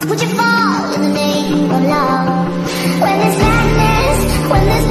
Would you fall in the name of love? When there's madness, when there's